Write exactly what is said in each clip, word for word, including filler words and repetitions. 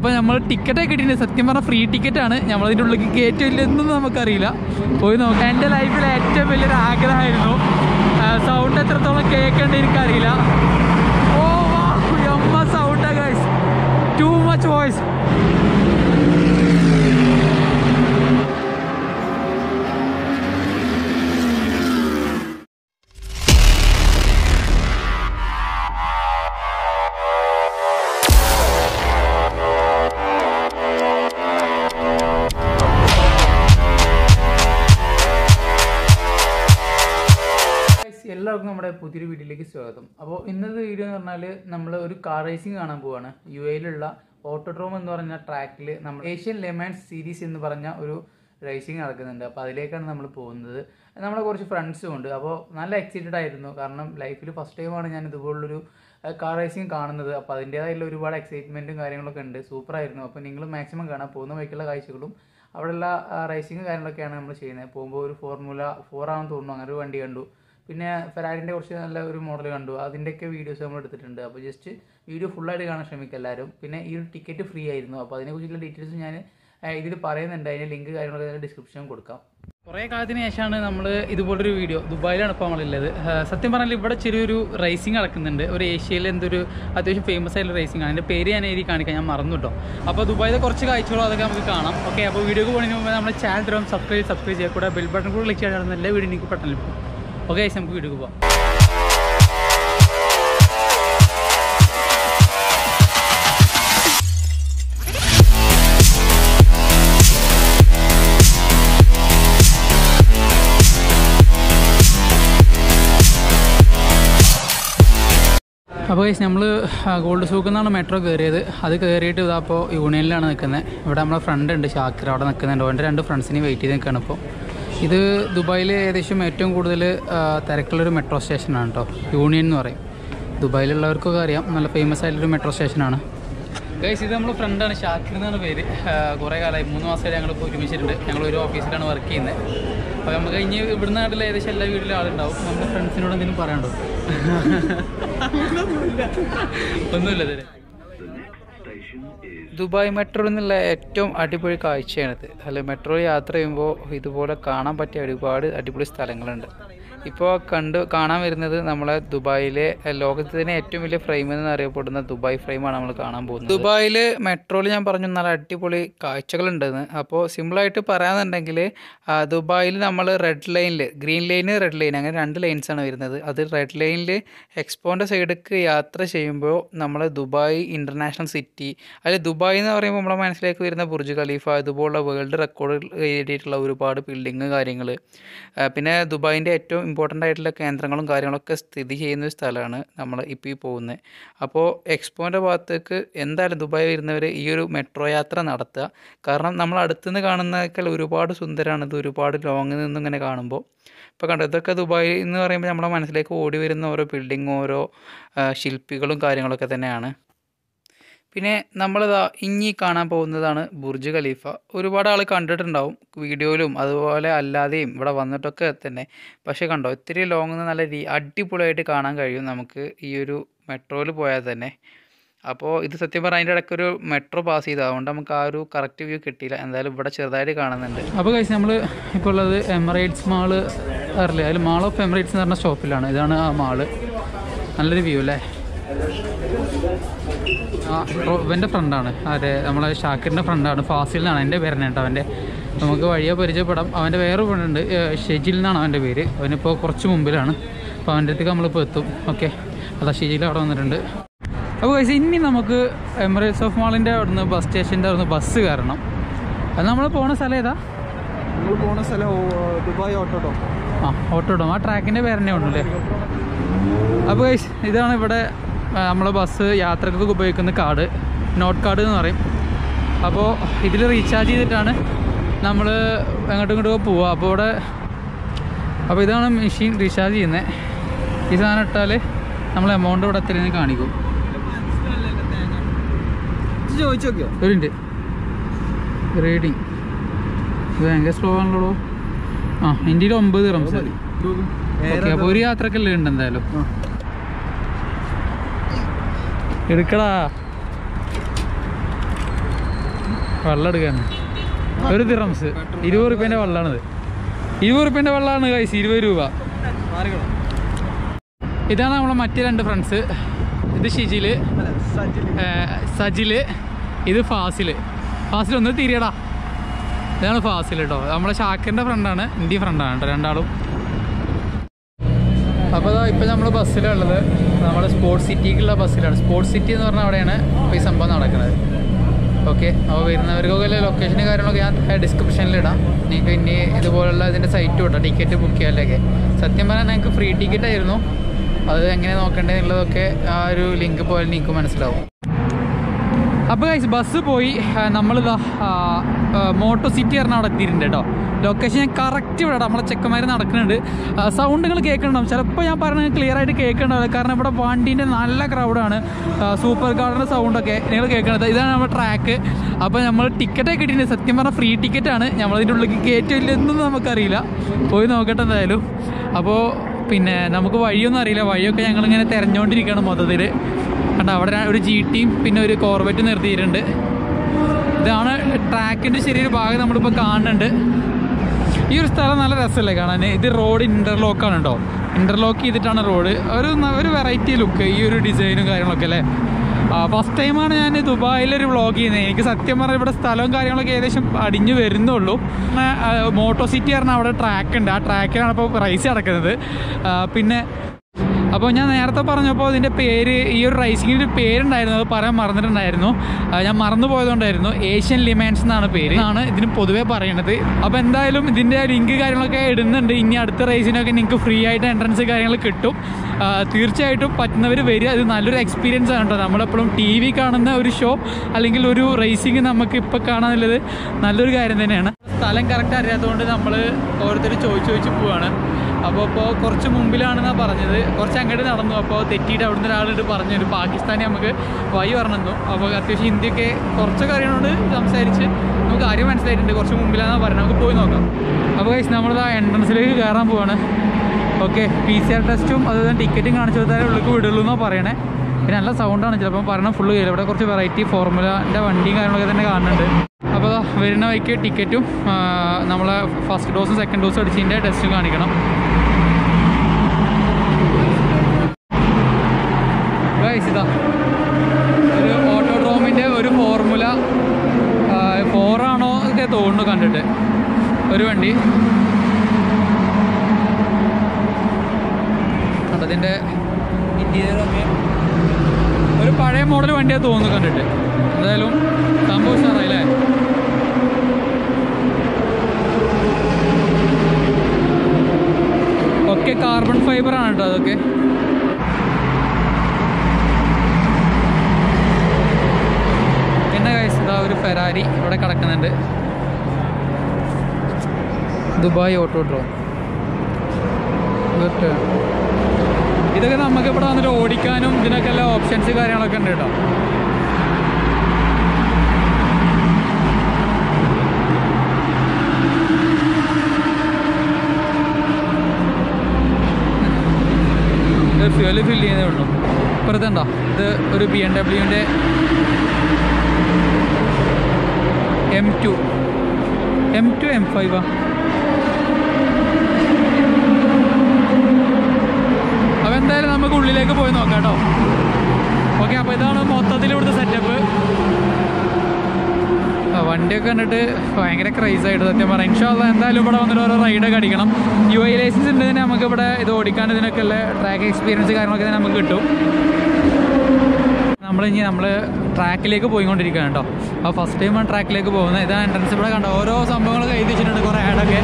അപ്പോൾ നമ്മൾ ടിക്കറ്റൊക്കെ കിട്ടിയിട്ടുണ്ട്. സത്യം പറഞ്ഞാൽ ഫ്രീ ടിക്കറ്റാണ്. നമ്മളതിൻ്റെ ഉള്ളിൽ കയറ്റില്ലെന്നൊന്നും നമുക്കറിയില്ല. പോയി നോക്കാം. എൻ്റെ ലൈഫിലെ ഏറ്റവും വലിയൊരു ആഗ്രഹമായിരുന്നു. സൗണ്ട് എത്രത്തോളം കേൾക്കേണ്ട എനിക്കറിയില്ല. ഓ വാ എമ്മ സൗണ്ടാ ഗൈസ്, ടു മച്ച് വോയിസ്. എല്ലാവർക്കും നമ്മുടെ പുതിയൊരു വീഡിയോയിലേക്ക് സ്വാഗതം. അപ്പോൾ ഇന്നത്തെ വീഡിയോ എന്ന് പറഞ്ഞാൽ നമ്മൾ ഒരു കാർ റേസിംഗ് കാണാൻ പോവാണ്. യു എയിലുള്ള ഓട്ടോഡ്രോം എന്ന് പറഞ്ഞ ട്രാക്കിൽ നമ്മൾ ഏഷ്യൻ ലെമൻസ് സീരീസ് എന്ന് പറഞ്ഞ ഒരു റേസിംഗ് നടക്കുന്നുണ്ട്. അപ്പോൾ അതിലേക്കാണ് നമ്മൾ പോകുന്നത്. നമ്മളെ കുറച്ച് ഫ്രണ്ട്സും ഉണ്ട്. അപ്പോൾ നല്ല എക്സൈറ്റഡ് ആയിരുന്നു. കാരണം ലൈഫിൽ ഫസ്റ്റ് ടൈമാണ് ഞാൻ ഇതുപോലുള്ളൊരു കാർ റേസിംഗ് കാണുന്നത്. അപ്പോൾ അതിൻ്റേതായുള്ള ഒരുപാട് എക്സൈറ്റ്മെൻറ്റും കാര്യങ്ങളൊക്കെ ഉണ്ട്. സൂപ്പറായിരുന്നു. അപ്പോൾ നിങ്ങൾ മാക്സിമം കാണാൻ പോകുന്ന വഴിക്കുള്ള കാഴ്ചകളും അവിടെയുള്ള റേസിംഗ് കാര്യങ്ങളൊക്കെയാണ് നമ്മൾ ചെയ്യുന്നത്. പോകുമ്പോൾ ഒരു ഫോർമുല ഫോർ ആണെന്ന് തോന്നുന്നു, അങ്ങനെ ഒരു വണ്ടി കണ്ടു. പിന്നെ ഫെരാരിൻ്റെ കുറച്ച് നല്ല ഒരു മോഡൽ കണ്ടു. അതിൻ്റെയൊക്കെ വീഡിയോസ് നമ്മൾ എടുത്തിട്ടുണ്ട്. അപ്പോൾ ജസ്റ്റ് വീഡിയോ ഫുള്ളായിട്ട് കാണാൻ ശ്രമിക്കുക എല്ലാവരും. പിന്നെ ഈ ഒരു ടിക്കറ്റ് ഫ്രീ ആയിരുന്നു. അപ്പോൾ അതിനെക്കുറിച്ചുള്ള ഡീറ്റെയിൽസ് ഞാൻ ഇതിൽ പറയുന്നുണ്ട്. അതിൻ്റെ ലിങ്ക് കാര്യങ്ങളൊക്കെ ഡിസ്ക്രിപ്ഷനിൽ കൊടുക്കാം. കുറേ കാലത്തിന് ശേഷമാണ് നമ്മൾ ഇതുപോലൊരു വീഡിയോ, ദുബായിലാണ് ഇപ്പോൾ നമ്മളുള്ളത്. സത്യം പറഞ്ഞാൽ ഇവിടെ ചെറിയൊരു റേസിംഗ് നടക്കുന്നുണ്ട്. ഒരു ഏഷ്യയിലെ എന്തൊരു അത്യാവശ്യം ഫേമസ് ആയിട്ടുള്ള റേസിംഗ് ആണ്. അതിൻ്റെ പേര് ഞാൻ എഴുതി കാണിക്കാം, ഞാൻ മറന്നു കേട്ടോ. അപ്പോൾ ദുബായിലെ കുറച്ച് കാഴ്ചകളോ അതൊക്കെ നമുക്ക് കാണാം. ഓക്കെ, അപ്പോൾ വീഡിയോക്ക് പോകുന്നതിന് മുമ്പ് നമ്മുടെ ചാനൽ തരും സബ്സ്ക്രൈബ് സബ്സ്ക്രൈബ് ചെയ്യുക. കൂടെ ബെൽ ബട്ടൺ കൂടെ ക്ലിക്ക് ചെയ്യാൻ എല്ലാ വീഡിയോ എനിക്ക് പെട്ടെന്ന് ലഭിക്കും. ഓക്കെ, നമുക്ക് വീഡിയോക്ക് പോകാം. അപ്പോൾ ഗൈസ് നമ്മൾ ഗോൾഡ് സൂക്കിൽ നിന്നാണ് മെട്രോ കയറിയത്. അത് കയറിയിട്ട് ഇതാ അപ്പോൾ യൂണിയനിലാണ് നിൽക്കുന്നത്. ഇവിടെ നമ്മളെ ഫ്രണ്ട് ഉണ്ട് ഷാക്കിർ, അവിടെ നിൽക്കുന്നുണ്ട്. അവൻ്റെ രണ്ട് ഫ്രണ്ട്സിനെ വെയിറ്റ് ചെയ്ത് നിൽക്കുകയാണ്. ഇപ്പോൾ ഇത് ദുബായിൽ ഏകദേശം ഏറ്റവും കൂടുതൽ തിരക്കുള്ളൊരു മെട്രോ സ്റ്റേഷനാണ് കേട്ടോ, യൂണിയൻ എന്ന് പറയും. ദുബായിലുള്ളവർക്കൊക്കെ അറിയാം, നല്ല ഫേമസ് ആയിട്ടുള്ളൊരു മെട്രോ സ്റ്റേഷനാണ്. ഗൈസ് ഇത് നമ്മൾ ഫ്രണ്ടാണ്, ഷാക്കിർ എന്നാണ് പേര്. കുറേ കാലമായി, മൂന്ന് മാസമായിട്ട് ഞങ്ങളിപ്പോൾ ഒരുമിച്ചിട്ടുണ്ട്. ഞങ്ങൾ ഒരു ഓഫീസിലാണ് വർക്ക് ചെയ്യുന്നത്. അപ്പോൾ നമുക്ക് കഴിഞ്ഞ് ഇവിടുന്ന് നാട്ടിൽ ഏകദേശം എല്ലാ വീട്ടിലും ആളുണ്ടാവും. നമ്മുടെ ഫ്രണ്ട്സിനോട് എന്തെങ്കിലും പറയാനുണ്ടോ? ഒന്നുമില്ല. അതെ, ദുബായ് മെട്രോ എന്നുള്ള ഏറ്റവും അടിപൊളി കാഴ്ചയാണിത്. അല്ല, മെട്രോ യാത്ര ചെയ്യുമ്പോൾ ഇതുപോലെ കാണാൻ പറ്റിയ ഒരുപാട് അടിപൊളി സ്ഥലങ്ങളുണ്ട്. ഇപ്പോൾ കണ്ട് കാണാൻ വരുന്നത് നമ്മളെ ദുബായിലെ ലോകത്തിൽ തന്നെ ഏറ്റവും വലിയ ഫ്രെയിം എന്ന് അറിയപ്പെടുന്ന ദുബായ് ഫ്രെയിമാണ് നമ്മൾ കാണാൻ പോകുന്നത്. ദുബായിൽ മെട്രോയിൽ ഞാൻ പറഞ്ഞു നല്ല അടിപൊളി കാഴ്ചകളുണ്ടെന്ന്. അപ്പോൾ സിമ്പിളായിട്ട് പറയാന്നുണ്ടെങ്കിൽ ദുബായിൽ നമ്മൾ റെഡ് ലൈനിൽ, ഗ്രീൻ ലൈന് റെഡ് ലൈൻ, അങ്ങനെ രണ്ട് ലൈൻസാണ് വരുന്നത്. അത് റെഡ് ലൈനിൽ എക്സ്പോൻ്റെ സൈഡിലേക്ക് യാത്ര ചെയ്യുമ്പോൾ നമ്മൾ ദുബായ് ഇൻ്റർനാഷണൽ സിറ്റി, അതിൽ ദുബായ് എന്ന് പറയുമ്പോൾ നമ്മുടെ മനസ്സിലേക്ക് വരുന്ന ബുർജ് ഖലീഫ, ഇതുപോലുള്ള വേൾഡ് റെക്കോർഡ് എഴുതിയിട്ടുള്ള ഒരുപാട് ബിൽഡിങ് കാര്യങ്ങൾ, പിന്നെ ദുബായിൻ്റെ ഏറ്റവും ഇമ്പോർട്ടൻ്റ് ആയിട്ടുള്ള കേന്ദ്രങ്ങളും കാര്യങ്ങളൊക്കെ സ്ഥിതി ചെയ്യുന്ന ഒരു സ്ഥലമാണ് നമ്മൾ ഇപ്പോൾ ഈ പോകുന്നത്. അപ്പോൾ എക്സ്പോൻ്റെ ഭാഗത്തേക്ക് എന്തായാലും ദുബായ് വരുന്നവർ ഈ ഒരു മെട്രോ യാത്ര നടത്തുക. കാരണം നമ്മൾ അടുത്തുനിന്ന് കാണുന്നതൊക്കെ ഒരുപാട് സുന്ദരമാണ്. ഇത് ഒരുപാട് ലോങ്ങിൽ നിന്നും ഇങ്ങനെ കാണുമ്പോൾ ഇപ്പോൾ കണ്ടോ, ഇതൊക്കെ ദുബായ് എന്ന് പറയുമ്പോൾ നമ്മുടെ മനസ്സിലേക്ക് ഓടി വരുന്ന ഓരോ ബിൽഡിങ്ങും ഓരോ ശില്പികളും കാര്യങ്ങളൊക്കെ തന്നെയാണ്. പിന്നെ നമ്മളിതാ ഇനി കാണാൻ പോകുന്നതാണ് ബുർജ് ഖലീഫ. ഒരുപാട് ആൾ കണ്ടിട്ടുണ്ടാവും വീഡിയോയിലും അതുപോലെ അല്ലാതെയും ഇവിടെ വന്നിട്ടൊക്കെ തന്നെ. പക്ഷേ കണ്ടോ, ഇത്തിരി ലോങ്ങിൽ നിന്ന് നല്ല അടിപൊളിയായിട്ട് കാണാൻ കഴിയും നമുക്ക് ഈ ഒരു മെട്രോയിൽ പോയാൽ തന്നെ. അപ്പോൾ ഇത് സത്യം പറഞ്ഞാൽ അതിൻ്റെ ഇടയ്ക്ക് ഒരു മെട്രോ പാസ് ചെയ്തത്, അതുകൊണ്ട് നമുക്ക് ആ ഒരു കറക്റ്റ് വ്യൂ കിട്ടിയില്ല. എന്തായാലും ഇവിടെ ചെറുതായിട്ട് കാണുന്നുണ്ട്. അപ്പോൾ കഴിച്ച് നമ്മൾ ഇപ്പോൾ ഉള്ളത് എമിറേറ്റ്സ് മാള് അറിയില്ലേ, അതിൽ മാൾ ഓഫ് എമിറേറ്റ്സ് എന്ന് പറഞ്ഞ ഷോപ്പിലാണ്. ഇതാണ് ആ മാള്. നല്ലൊരു വ്യൂ അല്ലേ. ആ ഇവൻ്റെ ഫ്രണ്ടാണ്, അതെ നമ്മളെ ഷാക്കിറിൻ്റെ ഫ്രണ്ടാണ്, ഫാസിൽ എന്നാണ് എൻ്റെ പേരാണ് കേട്ടോ അവൻ്റെ. നമുക്ക് വഴിയെ പരിചയപ്പെടാം. അവൻ്റെ വേറെ ഫ്രണ്ടുണ്ട്, ഷെജിൽ എന്നാണ് അവൻ്റെ പേര്. അവനിപ്പോൾ കുറച്ച് മുമ്പിലാണ്. അപ്പോൾ അവൻ്റെ അടുത്തേക്ക് നമ്മളിപ്പോൾ എത്തും. ഓക്കെ, അതാ ഷെജിൽ അവിടെ വന്നിട്ടുണ്ട്. അപ്പോൾ കഴിച്ച് ഇനി നമുക്ക് എമിറേറ്റ്സ് ഓഫ് മാളിൻ്റെ അവിടെ നിന്ന് ബസ് സ്റ്റേഷൻ്റെ അവിടെ നിന്ന് ബസ് കയറണം. അത് നമ്മൾ പോകുന്ന സ്ഥലം ഏതാ? നമ്മൾ പോകുന്ന സ്ഥലം ദുബായ് ഓട്ടോഡ്രോം. ആ ഓട്ടോഡ്രോം, ആ ട്രാക്കിൻ്റെ പേരെന്നെ ഉണ്ടല്ലേ. അപ്പോൾ കഴിച്ച് ഇതാണ് ഇവിടെ നമ്മളെ ബസ് യാത്രക്കൊക്കെ ഉപയോഗിക്കുന്ന കാർഡ്, നോട്ട് കാർഡ് എന്ന് പറയും. അപ്പോൾ ഇതിൽ റീചാർജ് ചെയ്തിട്ടാണ് നമ്മൾ എങ്ങോട്ടും ഇങ്ങോട്ടും പോവുക. അപ്പോൾ ഇവിടെ അപ്പോൾ ഇതാണ് മെഷീൻ റീചാർജ് ചെയ്യുന്നത്. ഈ സാധനം ഇട്ടാൽ നമ്മൾ എമൗണ്ട് ഇവിടെ എത്രയെന്ന് കാണിക്കും. ചോദിച്ചോക്കിയോ ഒരു മിനിറ്റ്, റീഡിങ് ഇത് ഭയങ്കര സ്ലോ ആണല്ലോ. ആ ഇന്ത്യയിൽ ഒമ്പത് റംസ്. ഓക്കെ, അപ്പോൾ ഒരു യാത്രക്കല്ലേ ഉണ്ട് എന്തായാലും. എടുക്കടാ. വെള്ളം എടുക്കാണ് ഒരു ദിറംസ് ഇരുപത് റുപ്യേൻ്റെ വെള്ളമാണിത്. ഇരുപത് റുപ്യേൻ്റെ വെള്ളമാണ് കൈസ്, ഇരുപത് രൂപ. ഇതാണ് നമ്മളെ മറ്റേ രണ്ട് ഫ്രണ്ട്സ്. ഇത് ഷിജില്, സജില്, ഇത് ഫാസില്. ഫാസിൽ ഒന്ന് തിരിയടാ. ഇതാണ് ഫാസിൽ കേട്ടോ. നമ്മളെ ഷാക്കിറിൻ്റെ ഫ്രണ്ടാണ്, എൻ്റെ ഫ്രണ്ടാണ് കേട്ടോ രണ്ടാളും. അപ്പോൾ ഇപ്പം നമ്മൾ ബസ്സിലുള്ളത് നമ്മുടെ സ്പോർട്സ് സിറ്റിക്കുള്ള ബസ്സിലാണ്. സ്പോർട്സ് സിറ്റി എന്ന് പറഞ്ഞാൽ അവിടെയാണ് ഇപ്പോൾ ഈ സംഭവം നടക്കുന്നത്. ഓക്കെ, അപ്പോൾ വരുന്നവർക്കൊക്കെ ലൊക്കേഷനും കാര്യങ്ങളൊക്കെ ഞാൻ ഡിസ്ക്രിപ്ഷനിലിടാം. നിങ്ങൾക്ക് ഇനി ഇതുപോലുള്ള ഇതിൻ്റെ സൈറ്റും ഇടാം, ടിക്കറ്റ് ബുക്ക് ചെയ്യാനൊക്കെ. സത്യം പറഞ്ഞാൽ ഞങ്ങൾക്ക് ഫ്രീ ടിക്കറ്റ് ആയിരുന്നു. അത് എങ്ങനെ നോക്കേണ്ടതെന്നുള്ളതൊക്കെ ആ ഒരു ലിങ്ക് പോയാൽ നിങ്ങൾക്ക് മനസ്സിലാവും. അപ്പോൾ ഗൈസ് ബസ് പോയി നമ്മളിതാ മോട്ടോ സിറ്റി പറഞ്ഞാൽ അവിടെ എത്തിയിട്ടുണ്ട് കേട്ടോ. ലൊക്കേഷൻ ഞാൻ കറക്റ്റ് ഇവിടെ നമ്മളെ ചെക്കന്മാർ നടക്കുന്നുണ്ട്. സൗണ്ടുകൾ കേൾക്കണ്ടാവും, ചിലപ്പോൾ ഞാൻ പറഞ്ഞത് ക്ലിയർ ആയിട്ട് കേൾക്കണ്ടാവില്ല, കാരണം ഇവിടെ വണ്ടീൻ്റെ നല്ല ക്രൗഡാണ്. സൂപ്പർ കാറിൻ്റെ സൗണ്ടൊക്കെ നിങ്ങൾ കേൾക്കണത്. ഇതാണ് നമ്മുടെ ട്രാക്ക്. അപ്പോൾ നമ്മൾ ടിക്കറ്റൊക്കെ കിട്ടിയിട്ടുണ്ട്. സത്യം പറഞ്ഞാൽ ഫ്രീ ടിക്കറ്റാണ്. നമ്മളതിൻ്റെ ഉള്ളിൽ കയറ്റില്ലെന്നും നമുക്കറിയില്ല, പോയി നോക്കട്ടെ എന്തായാലും. അപ്പോൾ പിന്നെ നമുക്ക് വഴിയൊന്നും അറിയില്ല, വഴിയൊക്കെ ഞങ്ങളിങ്ങനെ തിരഞ്ഞുകൊണ്ടിരിക്കുകയാണ് മൊത്തത്തിൽ. കണ്ടോ അവിടെ ഒരു ജി ടിയും പിന്നെ ഒരു കോർവെറ്റ് നിർത്തിയിട്ടുണ്ട്. ഇതാണ് ട്രാക്കിൻ്റെ ചെറിയൊരു ഭാഗം നമ്മളിപ്പോൾ കാണുന്നുണ്ട്. ഈ ഒരു സ്ഥലം നല്ല രസമല്ലേ കാണാൻ. ഇത് റോഡ് ഇൻ്റർലോക്കാണ് കേട്ടോ, ഇൻ്റർലോക്ക് ചെയ്തിട്ടാണ് റോഡ്. ഒരു ഒരു വെറൈറ്റി ലുക്ക്, ഈ ഒരു ഡിസൈനും കാര്യങ്ങളൊക്കെ അല്ലേ. ഫസ്റ്റ് ടൈമാണ് ഞാൻ ദുബായിലൊരു വ്ളോഗ് ചെയ്യുന്നത്. എനിക്ക് സത്യം പറഞ്ഞാൽ ഇവിടെ സ്ഥലവും കാര്യങ്ങളൊക്കെ ഏകദേശം അടിഞ്ഞു വരുന്നുള്ളൂ. മോട്ടോ സിറ്റി പറഞ്ഞാൽ അവിടെ ട്രാക്ക് ഉണ്ട്, ആ ട്രാക്കിലാണ് ഇപ്പോൾ റൈസ് നടക്കുന്നത്. പിന്നെ അപ്പോൾ ഞാൻ നേരത്തെ പറഞ്ഞപ്പോൾ ഇതിൻ്റെ പേര്, ഈ ഒരു റൈസിങ്ങിൻ്റെ പേരുണ്ടായിരുന്നു, അത് പറയാൻ മറന്നിട്ടുണ്ടായിരുന്നു. ഞാൻ മറന്നു പോയതുകൊണ്ടായിരുന്നു. ഏഷ്യൻ ലിമാൻസ് എന്നാണ് പേര്, എന്നാണ് ഇതിന് പൊതുവേ പറയുന്നത്. അപ്പോൾ എന്തായാലും ഇതിൻ്റെ ലിങ്ക് കാര്യങ്ങളൊക്കെ ഇടുന്നുണ്ട്. ഇനി അടുത്ത റേസിനൊക്കെ നിങ്ങൾക്ക് ഫ്രീ ആയിട്ട് എൻട്രൻസ് കാര്യങ്ങൾ കിട്ടും. തീർച്ചയായിട്ടും പറ്റുന്നവർ വരിക. ഇത് നല്ലൊരു എക്സ്പീരിയൻസ് ആണ് കേട്ടോ. നമ്മളെപ്പോഴും ടി വി കാണുന്ന ഒരു ഷോ അല്ലെങ്കിൽ ഒരു റേസിങ് നമുക്ക് ഇപ്പോൾ കാണാനുള്ളത് നല്ലൊരു കാര്യം തന്നെയാണ്. സ്ഥലം കറക്റ്റ് അറിയാത്തതുകൊണ്ട് നമ്മൾ ഓരോരുത്തർ ചോദിച്ച് ചോദിച്ച് പോവാണ്. അപ്പോൾ ഇപ്പോൾ കുറച്ച് മുമ്പിലാണെന്നാണ് പറഞ്ഞത്, കുറച്ച് അങ്ങോട്ട് നടന്നു. അപ്പോൾ തെറ്റിയിട്ട് അവിടുന്ന് ഒരാളിട്ട് പറഞ്ഞു, ഒരു പാകിസ്ഥാനി നമുക്ക് വഴി പറഞ്ഞു. അപ്പോൾ അത്യാവശ്യം ഹിന്ദിയൊക്കെ കുറച്ചൊക്കെ അറിയണോണ്ട് സംസാരിച്ച് നമുക്ക് കാര്യം മനസ്സിലായിട്ടുണ്ട്. കുറച്ച് മുമ്പിലാണെന്നാണ് പറഞ്ഞത്, നമുക്ക് പോയി നോക്കാം. അപ്പോൾ ഗൈസ് നമ്മൾ ആ എൻട്രൻസിലേക്ക് കയറാൻ പോവാണ്. ഓക്കെ, പി സി ആർ ടെസ്റ്റും അതുപോലെ ടിക്കറ്റും കാണിച്ചു കൊടുത്താലേ ഉള്ളിലേക്ക് വിടുള്ളൂ എന്നാണ് പറയണേ. പിന്നെ നല്ല സൗണ്ടാണ്, ചിലപ്പോൾ പറയണത് ഫുള്ള് കയറി. ഇവിടെ കുറച്ച് വെറൈറ്റി ഫോർമുലേൻ്റെ വണ്ടിയും കാര്യങ്ങളൊക്കെ തന്നെ കാണുന്നുണ്ട്. അപ്പോൾ വരുന്ന വഴിക്ക് ടിക്കറ്റും നമ്മളെ ഫസ്റ്റ് ഡോസും സെക്കൻഡ് ഡോസും അടിച്ചതിൻ്റെ ടെസ്റ്റും കാണിക്കണം. ഇതാ ഒരു ഓട്ടോഡ്രോമിൻ്റെ ഒരു ഫോർമുല ഫോറാണോ ഒക്കെ തോന്നുന്നു കണ്ടിട്ട് ഒരു വണ്ടി. അതിൻ്റെ ഇൻറ്റീരിയറൊക്കെ ഒരു പഴയ മോഡൽ വണ്ടിയാണ് തോന്നുന്നു കണ്ടിട്ട്. എന്തായാലും സംഭവം ഉഷാറായില്ലേ. ഒക്കെ കാർബൺ ഫൈബറാണ് കേട്ടോ അതൊക്കെ. പിന്നെ ഗൈസ് ഇതാ ഒരു ഫെറാരി ഇവിടെ കിടക്കുന്നുണ്ട്. Dubai autodrome. ഇതൊക്കെ നമുക്ക് ഇവിടെ വന്നിട്ട് ഓടിക്കാനും ഇതിനൊക്കെ എല്ലാ ഓപ്ഷൻസ് കാര്യങ്ങളൊക്കെ ഉണ്ട് കേട്ടോ. ഫ്യൂല് ഫില്ല് ചെയ്യുന്നേ ഉള്ളൂ. ഇപ്പുറത്തുണ്ടോ ഇത് ഒരു ബി എം ഡബ്ല്യുവിൻ്റെ M two M two M ഫൈവാ. അപ്പോൾ എന്തായാലും നമുക്ക് ഉള്ളിലേക്ക് പോയി നോക്കാം കേട്ടോ. ഓക്കെ, അപ്പോൾ ഇതാണ് മൊത്തത്തിൽ ഇവിടുത്തെ സെറ്റപ്പ്. വണ്ടിയൊക്കെ കണ്ടിട്ട് ഭയങ്കര ക്രൈസായിട്ട് സത്യം പറയാം. ഇൻഷാ അല്ലാഹ് എന്തായാലും ഇവിടെ വന്നിട്ട് ഓരോ റൈഡൊക്കെ അടിക്കണം. യു ഐ ലൈസൻസ് ഉണ്ടെങ്കിൽ നമുക്ക് ഇവിടെ ഇത് ഓടിക്കാൻ ഇതിനൊക്കെ ഉള്ള ട്രാക്ക് എക്സ്പീരിയൻസ് കാര്യങ്ങളൊക്കെ തന്നെ നമുക്ക് കിട്ടും. നമ്മളിനി നമ്മൾ ട്രാക്കിലേക്ക് പോയിക്കൊണ്ടിരിക്കുകയാണ് കേട്ടോ. അപ്പോൾ ഫസ്റ്റ് ടൈമാണ് ട്രാക്കിലേക്ക് പോകുന്നത്. ഇതാണ് എൻട്രൻസ്. ഇവിടെ കണ്ടോ ഓരോ സംഭവങ്ങളൊക്കെ എഴുതി വെച്ചിട്ടുണ്ട്, കുറേ ആഡൊക്കെ.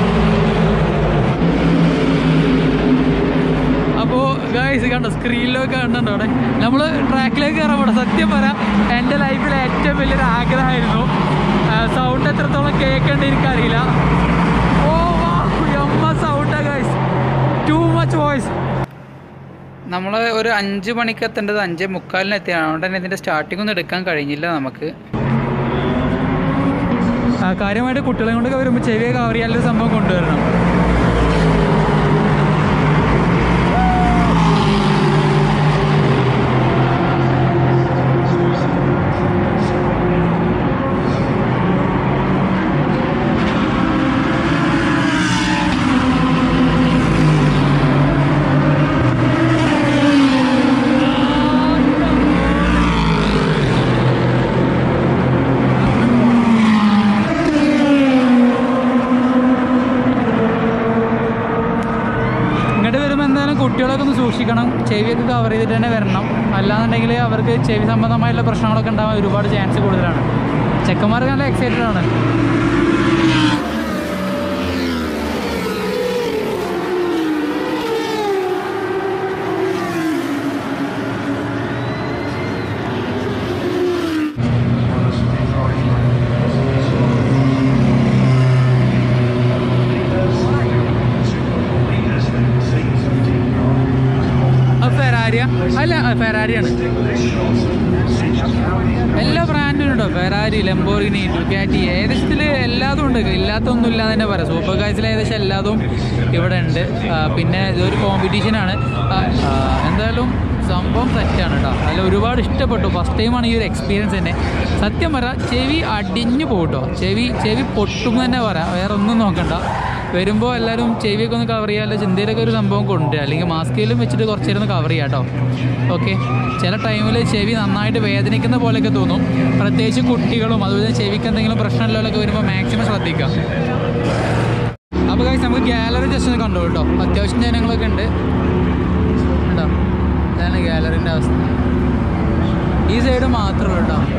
അപ്പോൾ ഗൈസ് കണ്ടോ സ്ക്രീനിലൊക്കെ കണ്ടുണ്ടോ അവിടെ. നമ്മൾ ട്രാക്കിലേക്ക് കയറാൻ പോകണം. സത്യം പറയാം എൻ്റെ ലൈഫിലെ ഏറ്റവും വലിയൊരു ആഗ്രഹമായിരുന്നു. സൗണ്ട് എത്രത്തോളം കേൾക്കേണ്ട എനിക്കറിയില്ല. ഓ വാ എമ്മ സൗണ്ടാ ഗൈസ്, ടു മച്ച് വോയിസ്. നമ്മൾ ഒരു അഞ്ച് മണിക്ക് എത്തേണ്ടത് അഞ്ച് മുക്കാലിന് എത്തിയാണ്. അതുകൊണ്ട് തന്നെ ഇതിൻ്റെ സ്റ്റാർട്ടിംഗ് ഒന്നും എടുക്കാൻ കഴിഞ്ഞില്ല നമുക്ക്. കാര്യമായിട്ട് കുട്ടികളെ കൊണ്ടൊക്കെ വരുമ്പോൾ ചെവിയെ കവർ ചെയ്യാനുള്ള സംഭവം കൊണ്ടുവരണം. ശ്രദ്ധിക്കണം, ചെവിയൊക്കെ കവർ ചെയ്തിട്ട് തന്നെ വരണം. അല്ലാന്നുണ്ടെങ്കിൽ അവർക്ക് ചെവി സംബന്ധമായിട്ടുള്ള പ്രശ്നങ്ങളൊക്കെ ഉണ്ടാകാൻ ഒരുപാട് ചാൻസ് കൂടുതലാണ്. ചെക്കന്മാർക്ക് നല്ല എക്സൈറ്റഡ് ആണ്. അല്ല ഫെറാരിയാണ്. എല്ലാ ബ്രാൻഡും ഉണ്ടോ, ഫെറാരി, ലംബോർഗിനി, ഡുക്കാറ്റി, ഏകദേശത്തിൽ എല്ലാതും ഉണ്ട്. ഇല്ലാത്തൊന്നും ഇല്ല തന്നെ പറയാം. സൂപ്പർ കാഴ്ചയിൽ ഏകദേശം എല്ലാതും ഇവിടെ ഉണ്ട്. പിന്നെ ഇതൊരു കോമ്പറ്റീഷനാണ്. എന്തായാലും സംഭവം സെറ്റാണ് കേട്ടോ. അതിൽ ഒരുപാട് ഇഷ്ടപ്പെട്ടു. ഫസ്റ്റ് ടൈമാണ് ഈ ഒരു എക്സ്പീരിയൻസ് തന്നെ. സത്യം പറയാം, ചെവി അടിഞ്ഞു പോകട്ടോ. ചെവി ചെവി പൊട്ടും തന്നെ പറയാം. വേറെ ഒന്നും നോക്കണ്ട. വരുമ്പോൾ എല്ലാവരും ചെവിയൊക്കെ ഒന്ന് കവർ ചെയ്യാമല്ലോ, ചിന്തയിലൊക്കെ ഒരു സംഭവം കൊണ്ടുവരിക, അല്ലെങ്കിൽ മാസ്കിലും വെച്ചിട്ട് കുറച്ച് നേരം ഒന്ന് കവർ ചെയ്യാം കേട്ടോ. ഓക്കെ, ചില ടൈമിൽ ചെവി നന്നായിട്ട് വേദനിക്കുന്ന പോലെയൊക്കെ തോന്നും. പ്രത്യേകിച്ച് കുട്ടികളും അതുപോലെ ചെവിക്ക് എന്തെങ്കിലും പ്രശ്നമില്ലൊക്കെ വരുമ്പോൾ മാക്സിമം ശ്രദ്ധിക്കുക. അപ്പോൾ ഗൈസ് നമുക്ക് ഗാലറി ജസ്റ്റ് ഒന്ന് കണ്ടോ കേട്ടോ. അത്യാവശ്യം ജനങ്ങളൊക്കെ ഉണ്ട് കേട്ടോ. ഇതാണ് ഗാലറിൻ്റെ അവസ്ഥ. ഈ സൈഡ് മാത്രമേ ഉള്ളൂ കേട്ടോ.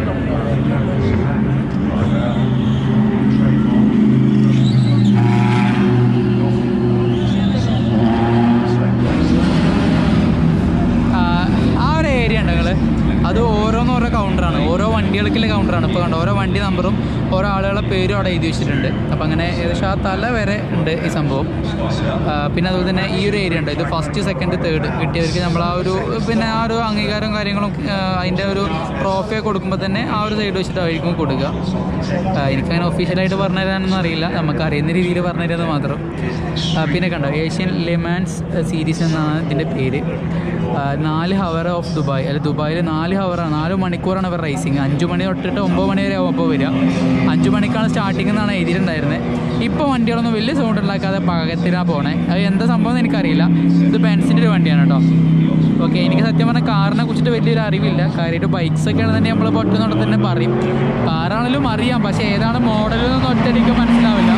അത് ഓരോന്നോരോ കൗണ്ടറാണ്, ഓരോ വണ്ടികൾക്കുള്ള കൗണ്ടറാണ്. ഇപ്പോൾ കണ്ടോ, ഓരോ വണ്ടി നമ്പറും ഓരോ ആളുകളുടെ പേരും അവിടെ എഴുതി വെച്ചിട്ടുണ്ട്. അപ്പോൾ അങ്ങനെ ഏകദേശം ആ തല വരെ ഉണ്ട് ഈ സംഭവം. പിന്നെ അതുപോലെ തന്നെ ഈ ഒരു ഏരിയ ഉണ്ട്. ഇത് ഫസ്റ്റ് സെക്കൻഡ് തേർഡ് കിട്ടിയവർക്ക് നമ്മൾ ആ ഒരു പിന്നെ ആ ഒരു അംഗീകാരം കാര്യങ്ങളും അതിൻ്റെ ഒരു ട്രോഫിയൊക്കെ കൊടുക്കുമ്പോൾ തന്നെ ആ ഒരു സൈഡ് വെച്ചിട്ടായിരിക്കും കൊടുക്കുക. എനിക്കങ്ങനെ ഒഫീഷ്യലായിട്ട് പറഞ്ഞു തരാനൊന്നും അറിയില്ല, നമുക്ക് അറിയുന്ന രീതിയിൽ പറഞ്ഞു തരുന്നത് മാത്രം. പിന്നെ കണ്ടോ, ഏഷ്യൻ ലെമാൻസ് സീരീസ് എന്നാണ് ഇതിൻ്റെ പേര്. നാല് ഹവർ ഓഫ് ദുബായ്, അല്ല ദുബായിൽ നാല് ഹവറാണ്, നാല് മണിക്കൂറാണ് അവർ റേസിങ്. അഞ്ച് മണി തൊട്ടിട്ട് ഒമ്പത് മണി വരെ ആവും അപ്പോൾ വരിക. അഞ്ച് മണിക്കാണ് സ്റ്റാർട്ടിംഗ് എന്നാണ് എഴുതിയിട്ടുണ്ടായിരുന്നത്. ഇപ്പോൾ വണ്ടികളൊന്നും വലിയ സൗണ്ട് ഉണ്ടാക്കാതെ പാകത്തിനാണ് പോണേ. അത് എന്താ സംഭവം എന്ന് എനിക്കറിയില്ല. ഇത് ബെൻസിൻ്റെ ഒരു വണ്ടിയാണ് കേട്ടോ. ഓക്കെ, എനിക്ക് സത്യം പറഞ്ഞാൽ കാറിനെ കുറിച്ചിട്ട് വലിയൊരു അറിവില്ല. കാര്യമായിട്ട് ബൈക്സൊക്കെയാണ് തന്നെ നമ്മൾ പൊട്ടുന്നോടെ തന്നെ പറയും. കാറാണെങ്കിലും അറിയാം, പക്ഷേ ഏതാണ് മോഡലെന്നൊന്നും ഒറ്റയടിക്ക് മനസ്സിലാവില്ല.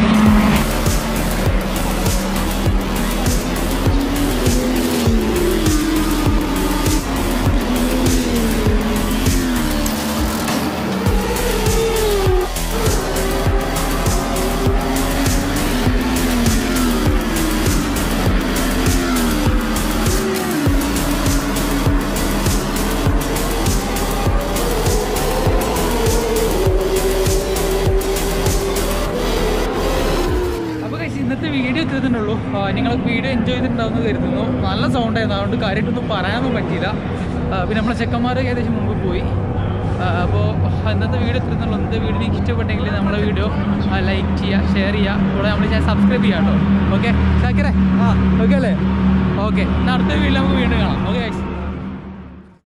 വീഡിയോ എത്തിയിട്ടുള്ളൂ. നിങ്ങൾ വീഡിയോ എൻജോയ് ചെയ്തിട്ടുണ്ടാവുമെന്ന് കരുതുന്നു. നല്ല സൗണ്ടായിരുന്നു, അതുകൊണ്ട് കാര്യമായിട്ടൊന്നും പറയാനൊന്നും പറ്റിയില്ല. പിന്നെ നമ്മളെ ചെക്കന്മാർ ഏകദേശം മുമ്പ് പോയി. അപ്പോൾ ഇന്നത്തെ വീഡിയോ എത്തിയിട്ടുള്ളൂ. ഇന്നത്തെ വീഡിയോ എനിക്ക് ഇഷ്ടപ്പെട്ടെങ്കിൽ നമ്മളെ വീഡിയോ ലൈക്ക് ചെയ്യുക, ഷെയർ ചെയ്യുക, കൂടെ നമ്മൾ ഞാൻ സബ്സ്ക്രൈബ് ചെയ്യാം കേട്ടോ. ഓക്കെ ഷാക്കിറേ, ആ ഓക്കെ അല്ലേ? ഓക്കെ, എന്നാൽ അടുത്ത വീഡിയോ നമുക്ക് വീണ്ടും കാണാം. ഓക്കെ.